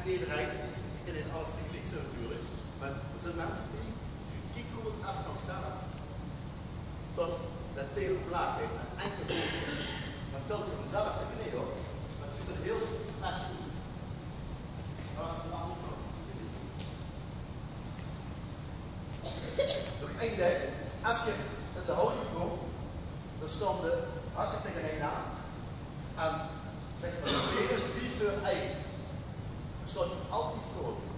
iedereen, ik ken in alles tegelijk zo natuurlijk, maar er zijn mensen die, kijk goed als ik nog zelf, dat dat deel blaak heeft, een enkele boven. Dan telt je vanzelf de knie hoor, maar het ziet er heel vet uit. Dat was het nog nog. Nog één ding, als je in de houding komt, dan staan de hakken tegen één aan en zeg maar 2, 4 voor 1. Dan staat je altijd voor.